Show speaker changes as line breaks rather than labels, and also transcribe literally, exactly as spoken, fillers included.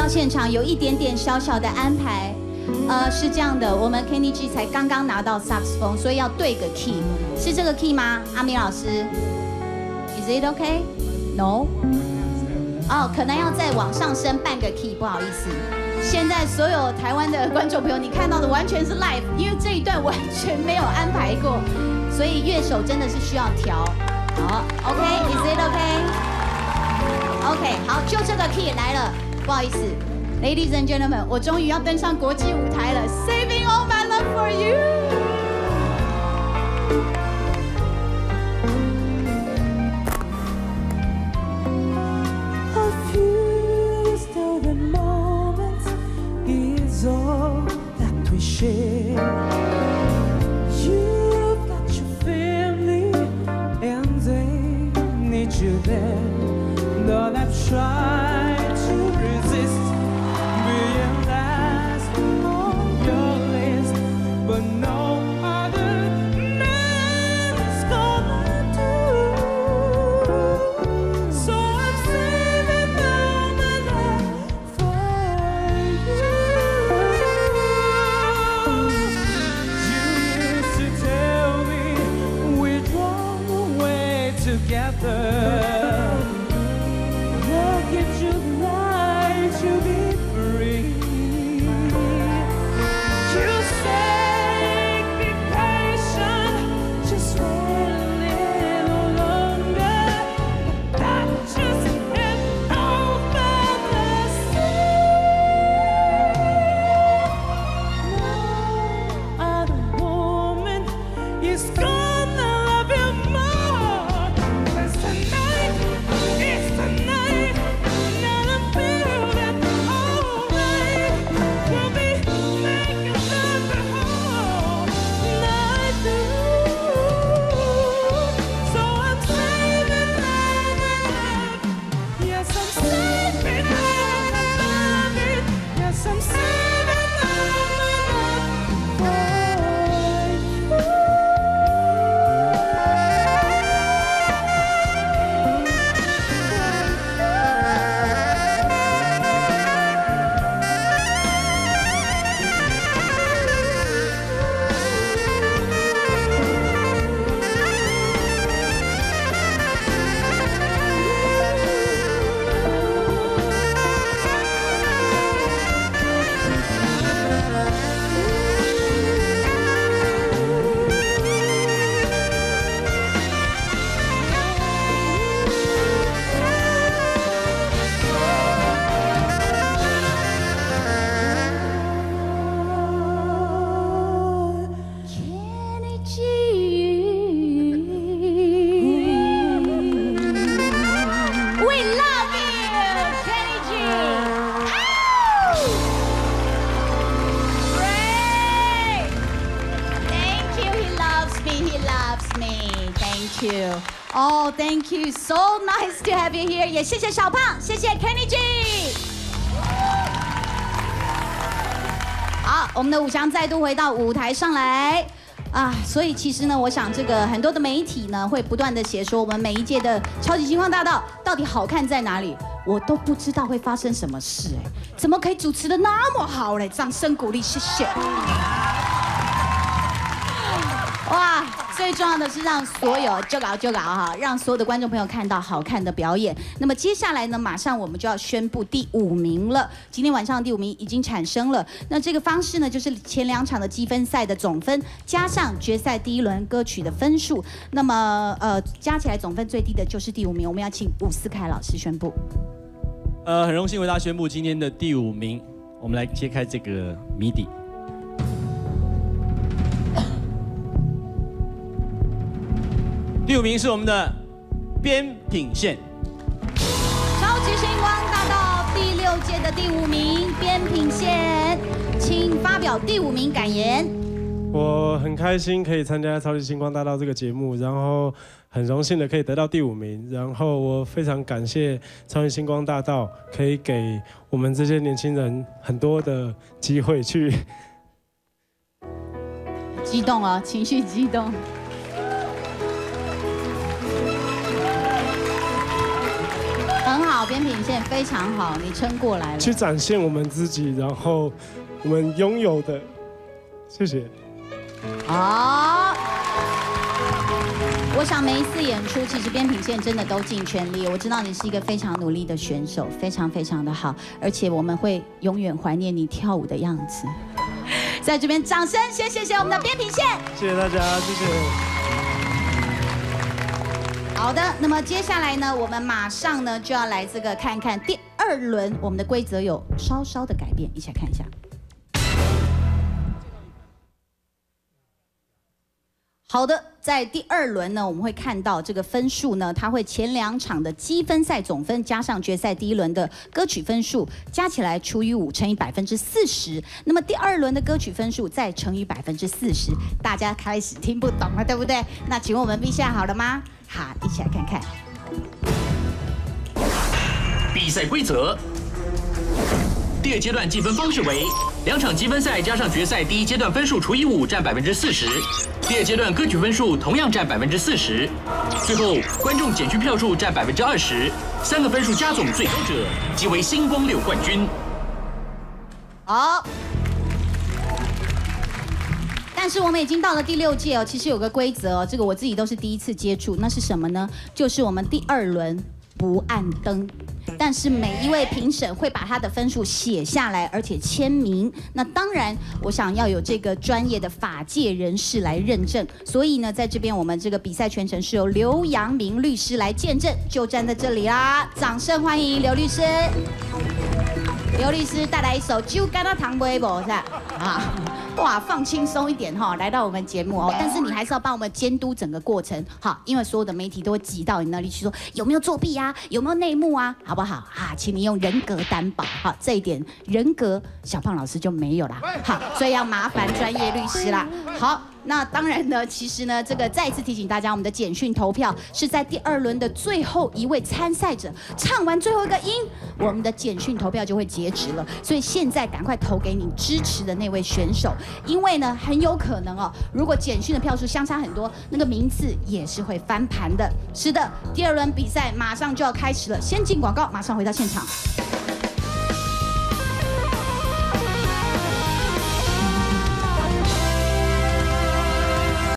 到现场有一点点小小的安排。呃，是这样的，我们 Kenny G 才刚刚拿到萨克斯风，所以要对个 key， 是这个 key 吗？阿明老师 ，Is it okay? No？ 哦，可能要再往上升半个 key， 不好意思。现在所有台湾的观众朋友，你看到的完全是 live， 因为这一段完全没有安排过，所以乐手真的是需要调。好 ，OK，Is it okay? OK， 好，就这个 key 来了，不好意思。 Ladies and gentlemen， 我终于要登上国际舞台了 ！Saving all my love for you。
A few stolen moments is all that we share. You've got your family and they need you there. Though I've tried to resist. But no other man is gonna do. So I'm saving all my love for you. You used to tell me we'd run away together. Love gives you the right to be free. You say
Oh, thank you. So nice to have you here. 也谢谢小胖，谢谢 Kenny G。好，我们的武祥再度回到舞台上来啊！所以其实呢，我想这个很多的媒体呢会不断的写说，我们每一届的超级星光大道到底好看在哪里？我都不知道会发生什么事哎，怎么可以主持的那么好嘞？掌声鼓励，谢谢。哇！ 最重要的是让所有就搞就搞哈，让所有的观众朋友看到好看的表演。那么接下来呢，马上我们就要宣布第五名了。今天晚上的第五名已经产生了。那这个方式呢，就是前两场的积分赛的总分加上决赛第一轮歌曲的分数。那么呃，加起来总分最低的就是第五名。我们要请伍思凯老师宣布。
呃，很荣幸为大家宣布今天的第五名。我们来揭开这个谜底。 第五名是我们的边品线，
超级星光大道第六届的第五名边品线，请发表第五名感言。
我很开心可以参加《超级星光大道》这个节目，然后很荣幸的可以得到第五名，然后我非常感谢《超级星光大道》可以给我们这些年轻人很多的机会去。
激动了，情绪激动。 很好， 好，边品线非常好，你撑过来了。
去展现我们自己，然后我们拥有的。谢谢。
好。我想每一次演出，其实边品线真的都尽全力。我知道你是一个非常努力的选手，非常非常的好，而且我们会永远怀念你跳舞的样子。在这边掌声，先谢谢我们的边品线。
谢谢大家，谢谢。
好的，那么接下来呢，我们马上呢就要来这个看看第二轮，我们的规则有稍稍的改变，一起来看一下。好的，在第二轮呢，我们会看到这个分数呢，它会前两场的积分赛总分加上决赛第一轮的歌曲分数，加起来除以五乘以百分之四十。那么第二轮的歌曲分数再乘以百分之四十，大家开始听不懂了，对不对？那请问我们 V 下好了吗？好，一起来看看。
比赛规则。第二阶段计分方式为两场积分赛加上决赛第一阶段分数除以五，占百分之四十。第二阶段歌曲分数同样占百分之四十。最后观众减去票数占百分之二十，三个分数加总最高者即为星光六冠军。
好。但是我们已经到了第六届哦，其实有个规则哦，这个我自己都是第一次接触，那是什么呢？就是我们第二轮不按灯。但是每一位评审会把他的分数写下来，而且签名。那当然，我想要有这个专业的法界人士来认证。所以呢，在这边我们这个比赛全程是由刘阳明律师来见证，就站在这里啦！掌声欢迎刘律师。刘律师带来一首《酒干到糖杯》不是吧？啊，哇，放轻松一点哈，来到我们节目哦。但是你还是要帮我们监督整个过程，哈，因为所有的媒体都会挤到你那里去说有没有作弊啊，有没有内幕啊，好不好？啊，请你用人格担保，哈，这一点人格小胖老师就没有啦，好，所以要麻烦专业律师啦。好。那当然呢，其实呢，这个再一次提醒大家，我们的简讯投票是在第二轮的最后一位参赛者唱完最后一个音，我们的简讯投票就会截止了。所以现在赶快投给你支持的那位选手，因为呢，很有可能哦，如果简讯的票数相差很多，那个名次也是会翻盘的。是的，第二轮比赛马上就要开始了，先进广告，马上回到现场。